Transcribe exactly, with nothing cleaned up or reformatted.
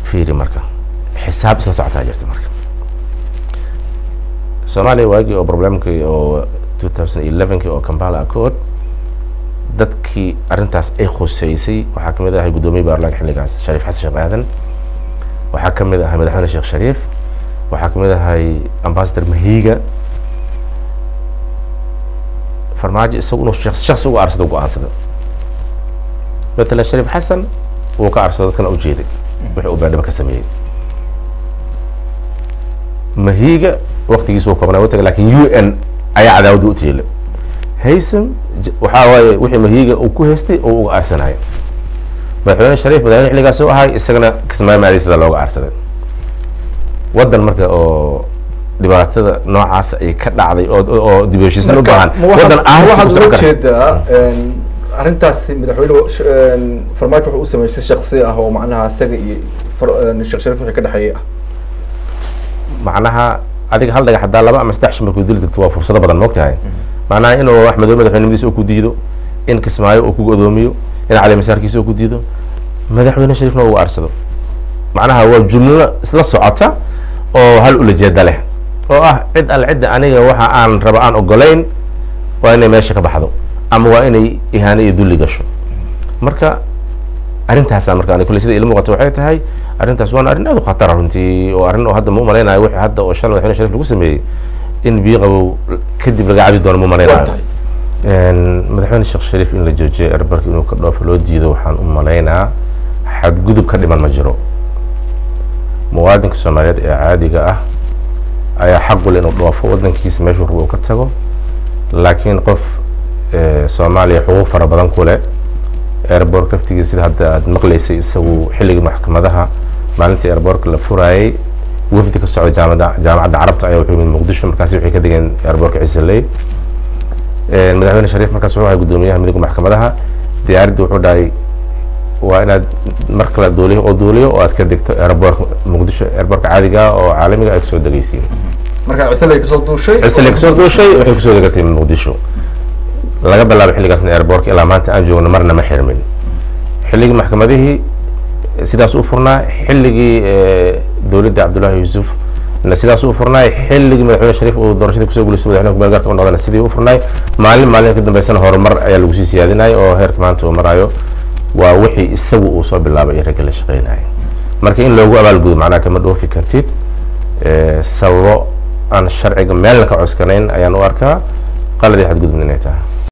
fiiri marka xisaab isla socotaa jirta marka Soomaaliya waagii oo problemkii oo two thousand eleven kii oo Kampala Accord dadkii arrintaas ay khuseysay waxaa kamid ahay gudoomiye baarlamaanka xilligaas Shariif Xasan Sheekh Aadan waxaa kamid ahay madaxweyne Sheekh Shariif waxaa kamid ahay ambassador Mahiga farmaajo isagu inuu shakhsi ugu aarsado go'aansada مثلا شريف حسن وكعر صدق كان أوجيدي وحقوا بعد ما كسميه مهيجة وقت يسوق كمان وقت لكن يو إن أي عداوة دوتيله هيسم وحاول وحي مهيجة وكوهستي أو أرسل هاي مثلا شريف بدأ يحلق سوء هاي السجنة كسمة ما ليس ذا لو أرسل وده المركز أو دبارات هذا نوع عاس يكتر عادي أو أو دبيشيس إنه بان وده واحد وجد أرنتاس مدحوله فرماته هو اسمه شخصية هو معناها سجى الشيخ شريف وحكي كده حقيقة معناها هذيك هل ده حد الله بقى مستحش من كل دكتور فرصة بدل الوقت هاي معناها إنه أحمد ولد خلينا ندرس أكو ديدو إن كسماعي أكو قدوميو إن على مسار كيسو أكو ديدو مدحونا شريفنا هو أرسله معناها هو الجملة سلسة عطا أو هل أول جد له أو أه عد العدة أنا وها عن ربعان أقولين وأنا ماشي كبحضو أما وإني إهانة يدل قشو مركا أرنتها سام مركا أنا كل شيء اللي مقطع وحياتها هاي أرنتها سواء أرنتها ذو خطر أنتي وأرنتها هذا مو مرينا وحي هذا وشان وحنا شريف القسمي إن بيغوا كذب رجع عبد دون مو مرينا إن مدحون الشيخ شريف إن الجوجي أربك إنه كذا فلو جيدو حن أم مرينا حد جذب كذب المجرو موادك السمايات عادي جاه أي حق لأنه ضافوا ودن كيس مشهور وكتجو لكن قف Soomaaliya xuquuq fara badan ku leh airport kaftigiisa hadda aad maqlaysay isagu xilliga maxkamadaha maalintii airport la furayay wafdi ka socda jaamacada jaamacada Carabta ayaa wuxuu Muqdisho markaas waxay ka digeen airport ka Ciisley ee madaxweyne Shariif markaas wuxuu ahaa gudoomiyaha midowga maxkamadaha diyaaraddu wuxuu dhaay waa inaad mar kale dooliyo oo dooliyo oo aad ka digto airport Muqdisho airport caadiga oo caalamiga ay soo dagaysiin marka Ciisley ka soo duushay Ciisley ka soo duushay waxay ku soo dagatay Muqdisho laga bilaabo xilligaasna airport ilaa maanta aan joogno marna ma xirmin xilligii maxkamadihii sidaas u furnaa xilligii dawladda Cabdullaahi Yuusuf na sidaas u furnaa xilligii madaxweyne Shariif oo doorashada ku soo guuleystay madaxweynaha gobolka u noqdana sidii u furnaa maalin maalin ka dambeysana horumar ayaa lagu sii siyaadinay oo heerka maanta uu marayo waa wixii isagu uu soo bilaabay rag la shaqeynay marka in loogu abaalgudo macnaha kama dhoofi kartid ee sababo aan sharciga meel ka coskanayn ayaan u arkaa qalad xad gudbin inay tahay